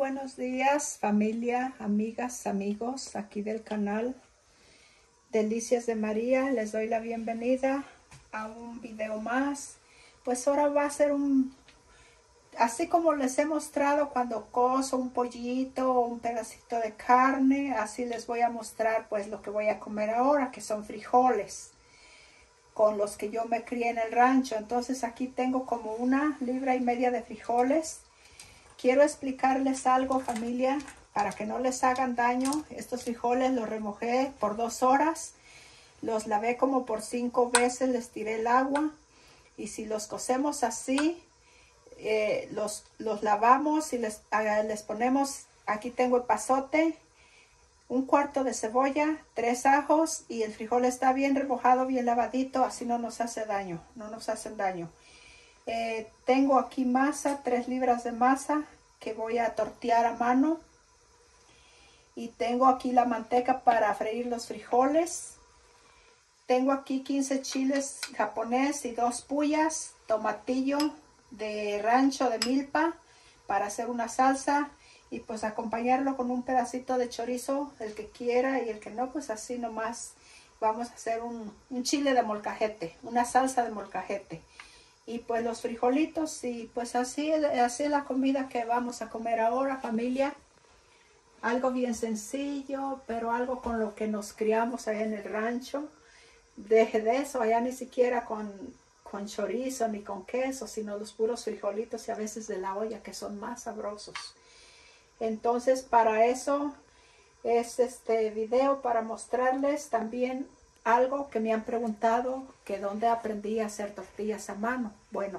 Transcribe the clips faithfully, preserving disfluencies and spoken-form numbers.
buenos días, familia, amigas, amigos, aquí del canal Delicias de María. Les doy la bienvenida a un video más. Pues ahora va a ser un, así como les he mostrado cuando cozo un pollito o un pedacito de carne, así les voy a mostrar pues lo que voy a comer ahora, que son frijoles, con los que yo me crié en el rancho. Entonces aquí tengo como una libra y media de frijoles. Quiero explicarles algo, familia, para que no les hagan daño. Estos frijoles los remojé por dos horas. Los lavé como por cinco veces, les tiré el agua. Y si los cocemos así, eh, los, los lavamos y les, a, les ponemos, aquí tengo epazote, un cuarto de cebolla, tres ajos, y el frijol está bien remojado, bien lavadito, así no nos hace daño, no nos hacen daño. Eh, tengo aquí masa, tres libras de masa que voy a tortear a mano. Y tengo aquí la manteca para freír los frijoles. Tengo aquí quince chiles japonés y dos puyas, tomatillo de rancho de milpa para hacer una salsa. Y pues acompañarlo con un pedacito de chorizo, el que quiera, y el que no, pues así nomás vamos a hacer un, un chile de molcajete, una salsa de molcajete. Y pues los frijolitos, y pues así, así es la comida que vamos a comer ahora, familia. Algo bien sencillo, pero algo con lo que nos criamos allá en el rancho. Deje de eso, allá ni siquiera con, con chorizo ni con queso, sino los puros frijolitos y a veces de la olla, que son más sabrosos. Entonces para eso es este video, para mostrarles también algo que me han preguntado, que dónde aprendí a hacer tortillas a mano. Bueno,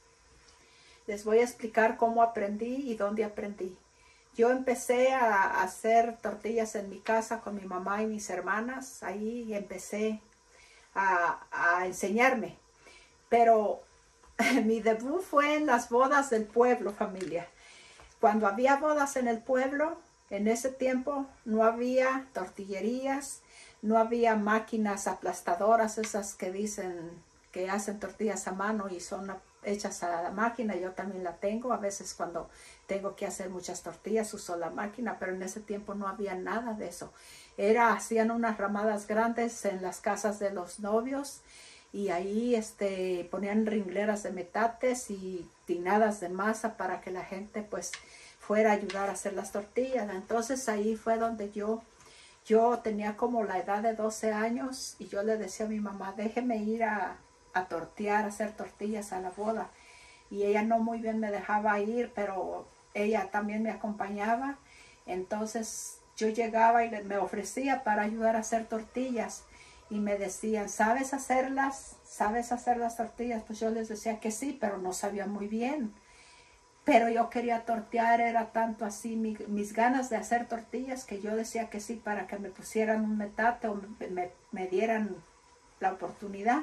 les voy a explicar cómo aprendí y dónde aprendí. Yo empecé a hacer tortillas en mi casa con mi mamá y mis hermanas. Ahí empecé a, a enseñarme. Pero mi debut fue en las bodas del pueblo, familia. Cuando había bodas en el pueblo, en ese tiempo no había tortillerías, no había máquinas aplastadoras, esas que dicen que hacen tortillas a mano y son hechas a la máquina. Yo también la tengo. A veces cuando tengo que hacer muchas tortillas uso la máquina, pero en ese tiempo no había nada de eso. Era, hacían unas ramadas grandes en las casas de los novios y ahí este, ponían ringleras de metates y tinadas de masa para que la gente pues fuera a ayudar a hacer las tortillas. Entonces ahí fue donde yo Yo tenía como la edad de doce años y yo le decía a mi mamá, déjeme ir a, a tortear, a hacer tortillas a la boda. Y ella no muy bien me dejaba ir, pero ella también me acompañaba. Entonces yo llegaba y me ofrecía para ayudar a hacer tortillas. Y me decían, ¿sabes hacerlas? ¿Sabes hacer las tortillas? Pues yo les decía que sí, pero no sabía muy bien. Pero yo quería tortear, era tanto así mi, mis ganas de hacer tortillas que yo decía que sí para que me pusieran un metate o me, me, me dieran la oportunidad.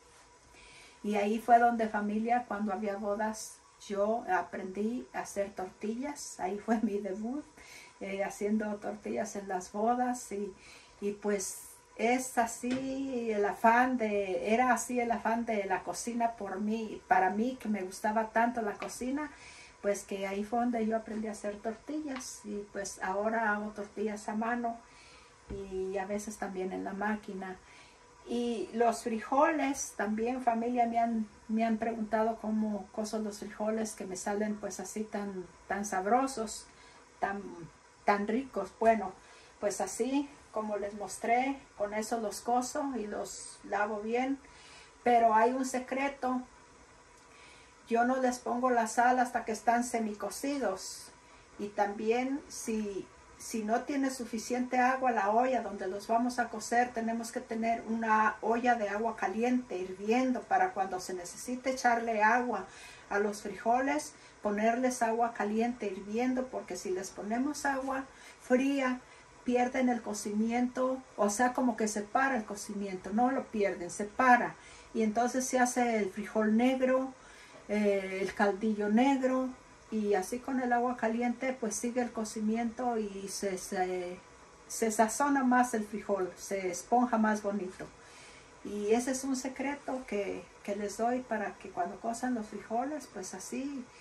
Y ahí fue donde, familia, cuando había bodas, yo aprendí a hacer tortillas. Ahí fue mi debut, eh, haciendo tortillas en las bodas. Y, y pues es así el afán de, era así el afán de la cocina por mí, para mí, que me gustaba tanto la cocina. Pues que ahí fue donde yo aprendí a hacer tortillas y pues ahora hago tortillas a mano y a veces también en la máquina. Y los frijoles también, familia, me han, me han preguntado cómo cozo los frijoles que me salen pues así tan, tan sabrosos, tan, tan ricos. Bueno, pues así como les mostré, con eso los cozo y los lavo bien. Pero hay un secreto. Yo no les pongo la sal hasta que están semicocidos. Y también si, si no tiene suficiente agua la olla donde los vamos a cocer, tenemos que tener una olla de agua caliente hirviendo para cuando se necesite echarle agua a los frijoles, ponerles agua caliente hirviendo, porque si les ponemos agua fría, pierden el cocimiento, o sea, como que se para el cocimiento, no lo pierden, se para. Y entonces se hace el frijol negro, Eh, el caldillo negro, y así con el agua caliente pues sigue el cocimiento y se, se, se sazona más el frijol, se esponja más bonito. Y ese es un secreto que, que les doy para que cuando cozan los frijoles pues así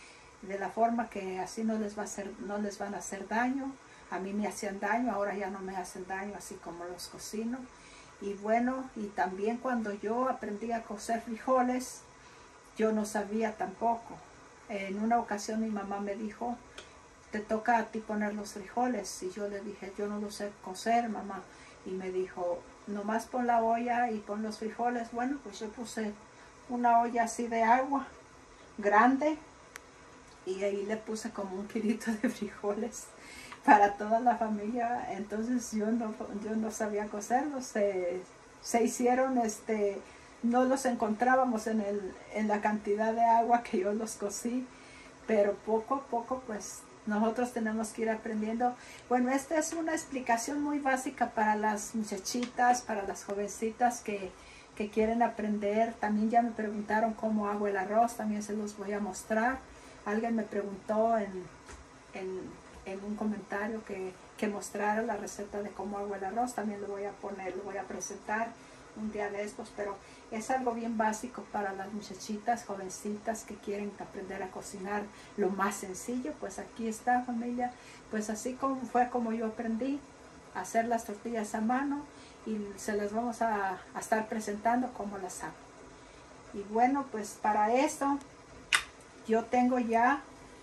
de la forma que así no les va a hacer, no les van a hacer daño. A mí me hacían daño, ahora ya no me hacen daño, así como los cocino. Y bueno, y también cuando yo aprendí a cocer frijoles, yo no sabía tampoco. En una ocasión mi mamá me dijo, te toca a ti poner los frijoles. Y yo le dije, yo no lo sé cocer, mamá. Y me dijo, nomás pon la olla y pon los frijoles. Bueno, pues yo puse una olla así de agua, grande. Y ahí le puse como un kilito de frijoles para toda la familia. Entonces yo no, yo no sabía cocerlos. Se, se hicieron, este, no los encontrábamos en, el, en la cantidad de agua que yo los cocí. Pero poco a poco, pues, nosotros tenemos que ir aprendiendo. Bueno, esta es una explicación muy básica para las muchachitas, para las jovencitas que, que quieren aprender. También ya me preguntaron cómo hago el arroz, también se los voy a mostrar. Alguien me preguntó en, en, en un comentario que, que mostrara la receta de cómo hago el arroz. También lo voy a poner, lo voy a presentar un día de estos, pero es algo bien básico para las muchachitas, jovencitas que quieren aprender a cocinar lo más sencillo. Pues aquí está, familia, pues así como fue como yo aprendí a hacer las tortillas a mano, y se las vamos a, a estar presentando cómo las hago. Y bueno, pues para esto yo tengo ya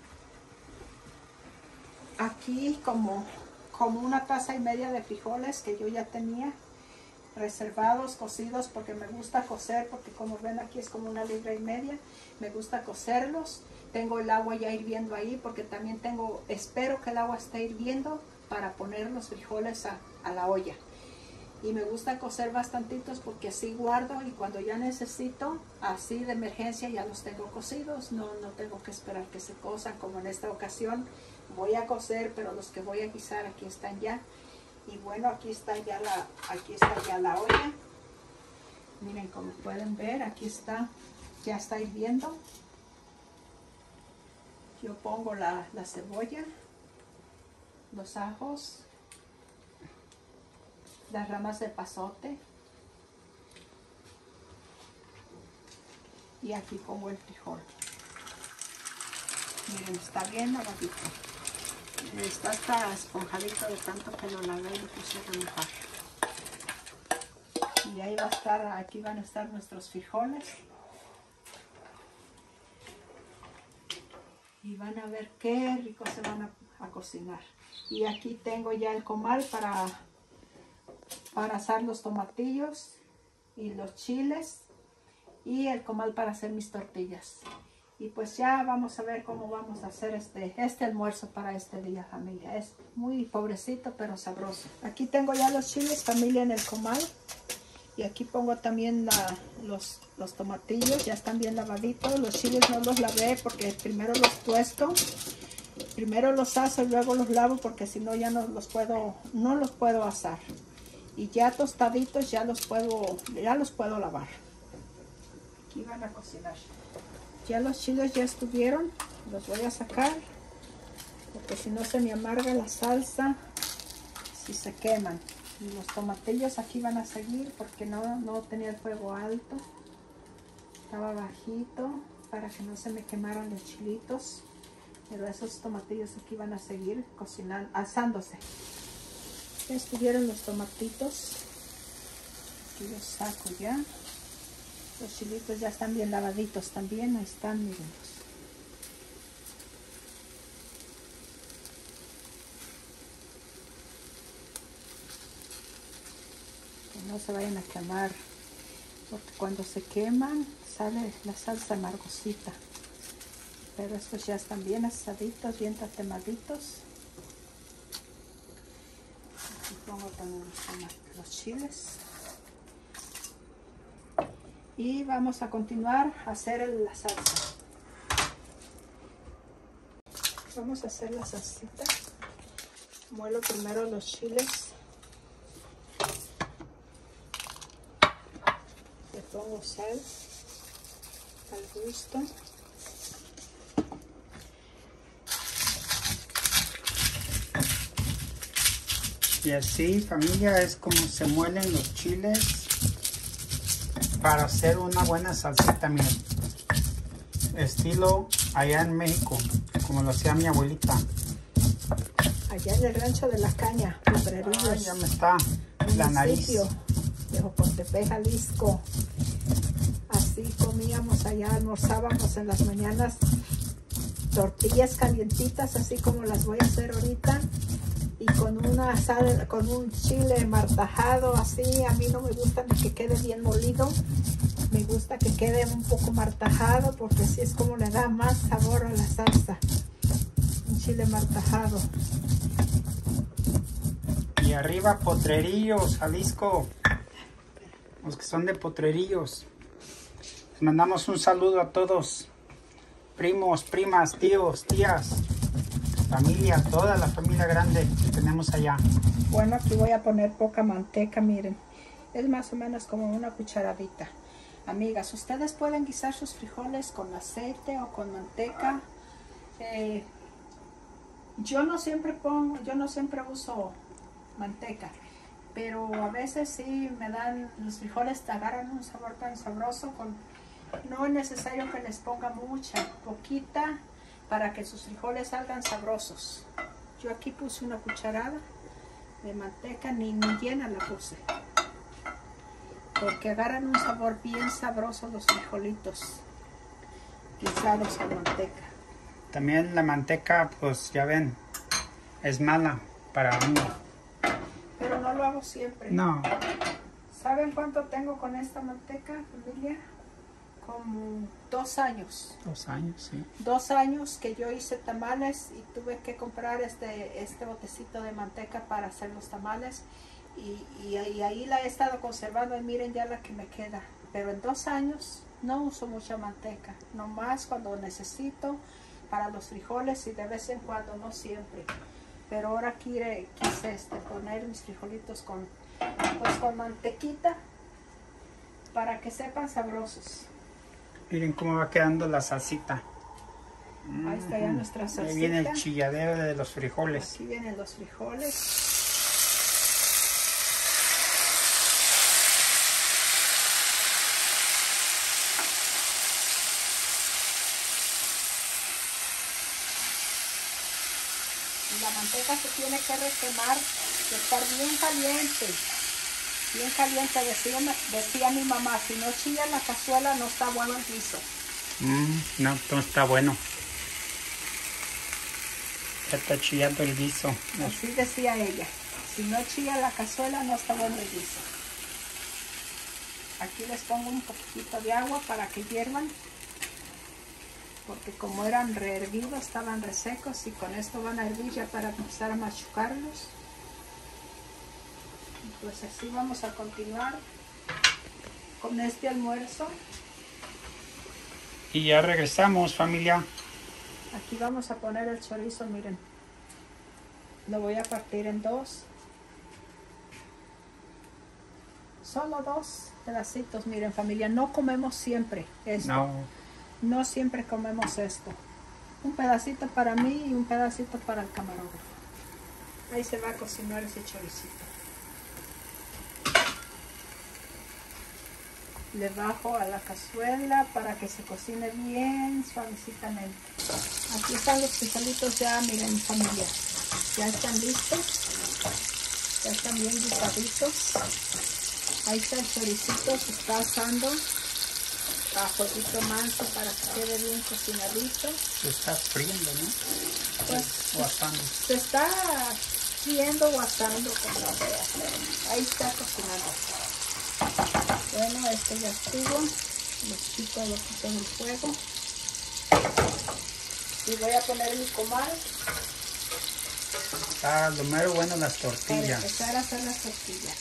aquí como, como una taza y media de frijoles que yo ya tenía reservados, cocidos, porque me gusta cocer, porque como ven aquí es como una libra y media, me gusta cocerlos. Tengo el agua ya hirviendo ahí, porque también tengo, espero que el agua esté hirviendo para poner los frijoles a, a la olla. Y me gusta cocer bastantitos porque así guardo, y cuando ya necesito, así de emergencia, ya los tengo cocidos. No, no tengo que esperar que se cozan, como en esta ocasión. Voy a cocer, pero los que voy a guisar aquí están ya. Y bueno, aquí está ya la, aquí está ya la olla. Miren, como pueden ver, aquí está, ya está hirviendo. Yo pongo la, la cebolla, los ajos, las ramas de pasote, y aquí pongo el frijol. Miren, está bien lavadito. Está hasta esponjadito de tanto que lo lavé y lo puse a remojar. Y ahí va a estar, aquí van a estar nuestros frijoles. Y van a ver qué rico se van a, a cocinar. Y aquí tengo ya el comal para, para asar los tomatillos y los chiles. Y el comal para hacer mis tortillas. Y pues ya vamos a ver cómo vamos a hacer este, este almuerzo para este día, familia. Es muy pobrecito, pero sabroso. Aquí tengo ya los chiles, familia, en el comal. Y aquí pongo también la, los, los tomatillos, ya están bien lavaditos. Los chiles no los lavé porque primero los tuesto. Primero los aso y luego los lavo, porque si no ya no los puedo, no los puedo asar. Y ya tostaditos ya los puedo, ya los puedo lavar. Aquí van a cocinar. Ya los chiles ya estuvieron, los voy a sacar, porque si no se me amarga la salsa si se queman. Y los tomatillos aquí van a seguir, porque no, no tenía el fuego alto, estaba bajito para que no se me quemaran los chilitos. Pero esos tomatillos aquí van a seguir cocinando, asándose. Ya estuvieron los tomatitos, aquí los saco ya. Los chilitos ya están bien lavaditos también, ahí están, mírenlos. Que no se vayan a quemar, porque cuando se queman sale la salsa amargosita. Pero estos ya están bien asaditos, bien tatemaditos. Aquí pongo también los chiles. Y vamos a continuar a hacer la salsa. Vamos a hacer la salsita. Muelo primero los chiles. Le pongo sal al gusto. Y así, familia, es como se muelen los chiles para hacer una buena salsita. Miren, estilo allá en México, como lo hacía mi abuelita. Allá en el rancho de la caña, Potrerillos. Ay, ya me está la nariz. De Jocotepec, Jalisco. Así comíamos allá, almorzábamos en las mañanas tortillas calientitas, así como las voy a hacer ahorita, y con una sal, con un chile martajado, así. A mí no me gusta ni que quede bien molido, me gusta que quede un poco martajado, porque así es como le da más sabor a la salsa. Un chile martajado. Y arriba Potrerillos, Jalisco. Los que son de Potrerillos. Les mandamos un saludo a todos. Primos, primas, tíos, tías. Familia, toda la familia grande que tenemos allá. Bueno, aquí voy a poner poca manteca, miren. Es más o menos como una cucharadita. Amigas, ustedes pueden guisar sus frijoles con aceite o con manteca. Eh, yo no siempre pongo, yo no siempre uso manteca, pero a veces sí me dan, los frijoles te agarran un sabor tan sabroso. Con, no es necesario que les ponga mucha, poquita, para que sus frijoles salgan sabrosos. Yo aquí puse una cucharada de manteca, ni, ni llena la puse, porque agarran un sabor bien sabroso los frijolitos guisados con manteca. También la manteca, pues ya ven, es mala para uno. Pero no lo hago siempre. No. ¿Saben cuánto tengo con esta manteca, familia? Como dos años. Dos años, sí. Dos años que yo hice tamales y tuve que comprar este, este botecito de manteca para hacer los tamales. Y, y, y ahí la he estado conservando y miren ya la que me queda. Pero en dos años no uso mucha manteca. Nomás cuando necesito para los frijoles y de vez en cuando, no siempre. Pero ahora quise, quise este, poner mis frijolitos con, pues, con mantequita para que sepan sabrosos. Miren cómo va quedando la salsita. Ahí está ya nuestra salsita. Ahí viene el chilladero de los frijoles. Aquí vienen los frijoles. La manteca se tiene que requemar, de estar bien caliente, bien caliente. Decía, decía mi mamá, si no chilla la cazuela no está bueno el guiso. Mm, no, no está bueno. Ya está chillando el guiso. Así decía ella, si no chilla la cazuela no está bueno el guiso. Aquí les pongo un poquitito de agua para que hiervan, porque como eran rehervidos, estaban resecos, y con esto van a hervir ya para empezar a machucarlos. Pues así vamos a continuar con este almuerzo. Y ya regresamos, familia. Aquí vamos a poner el chorizo, miren. Lo voy a partir en dos. Solo dos pedacitos, miren, familia. No comemos siempre esto. No. No siempre comemos esto. Un pedacito para mí y un pedacito para el camarógrafo. Ahí se va a cocinar ese choricito. Le bajo a la cazuela para que se cocine bien suavecitamente. Aquí están los frijolitos ya, miren, familia. Ya están listos. Ya están bien guisaditos. Ahí está el choricito, se está asando a fueguito manso para que quede bien cocinadito. Se está friendo, ¿no? Pues o asando. Se está friendo o asando, como lo veas. Ahí está cocinando. Bueno, este ya estuvo. Les quito lo quito del fuego. Y voy a poner mi comal. Ah, lo mero bueno las Para tortillas. empezar a hacer las tortillas.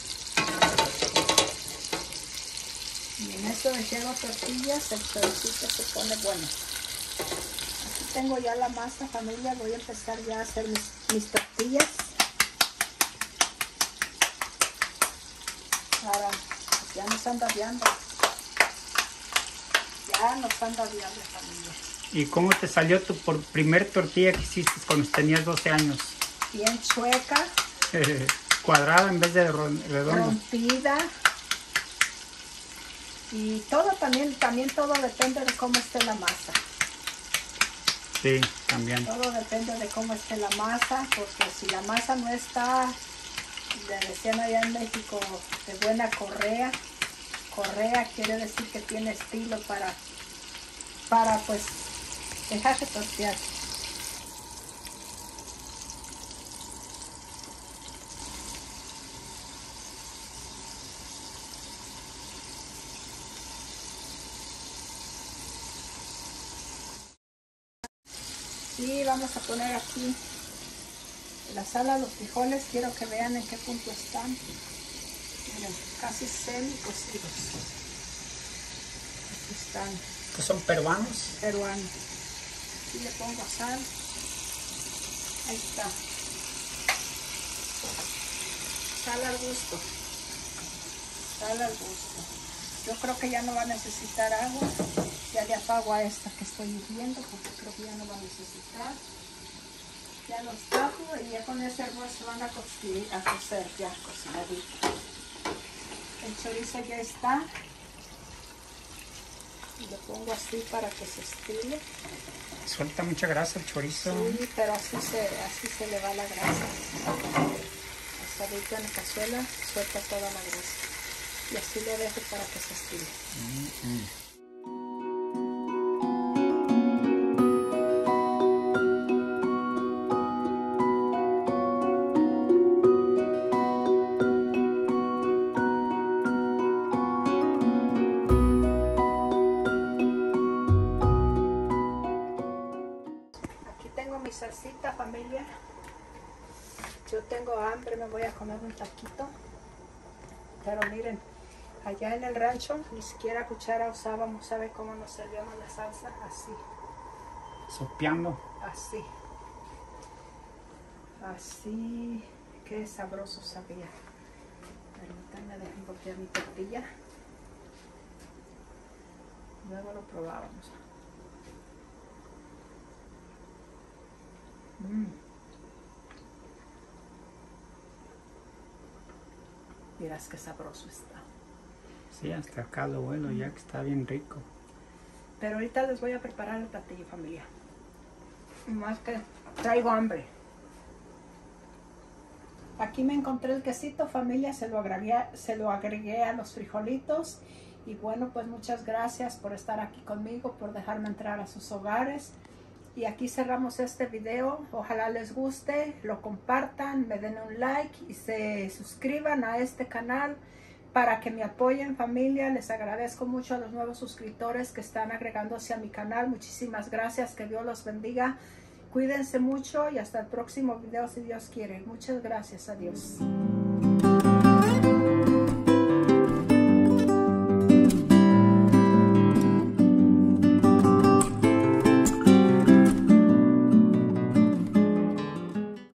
Y en esto de que hago tortillas, el choricito se pone bueno. Aquí tengo ya la masa, familia. Voy a empezar ya a hacer mis, mis tortillas. Ahora, pues ya nos anda viando. Ya nos anda viando, familia. ¿Y cómo te salió tu por primer tortilla que hiciste cuando tenías doce años? Bien chueca. Cuadrada en vez de redonda. Rompida. Y todo también, también todo depende de cómo esté la masa. Sí, también. Todo depende de cómo esté la masa, porque si la masa no está, le decían allá en México, de buena correa, correa quiere decir que tiene estilo para, para pues dejarse tortear. Y vamos a poner aquí la sal, los frijoles. Quiero que vean en qué punto están. Miren, casi semi cocidos. Aquí están. ¿Estos son peruanos? Peruanos. Aquí le pongo sal. Ahí está. Sal al gusto. Sal al gusto. Yo creo que ya no va a necesitar agua. Ya le apago a esta que estoy hirviendo porque creo que ya no va a necesitar. Ya los tapo y ya con ese arroz se van a, cocer, a cocer ya cocinadito. El chorizo ya está. Y lo pongo así para que se estire. Suelta mucha grasa el chorizo. Sí, pero así se, así se le va la grasa. Asadito en la cazuela, suelta toda la grasa. Y así lo dejo para que se estire. Mm-hmm. Salsita, familia. Yo tengo hambre, me voy a comer un taquito. Pero miren, allá en el rancho ni siquiera cuchara usábamos. ¿Sabe cómo nos servíamos la salsa? Así. Sopeando. Así. Así. Qué sabroso sabía. Permítanme, dejen voltear mi tortilla. Luego lo probábamos. Mm. Miras qué sabroso está. Sí, hasta acá lo bueno, mm. ya que está bien rico. Pero ahorita les voy a preparar el platillo, familia. Más que traigo hambre. Aquí me encontré el quesito, familia, se lo agregué, se lo agregué a los frijolitos. Y bueno, pues muchas gracias por estar aquí conmigo, por dejarme entrar a sus hogares. Y aquí cerramos este video. Ojalá les guste, lo compartan, me den un like y se suscriban a este canal para que me apoyen, familia. Les agradezco mucho a los nuevos suscriptores que están agregándose a mi canal. Muchísimas gracias, que Dios los bendiga. Cuídense mucho y hasta el próximo video si Dios quiere. Muchas gracias, adiós.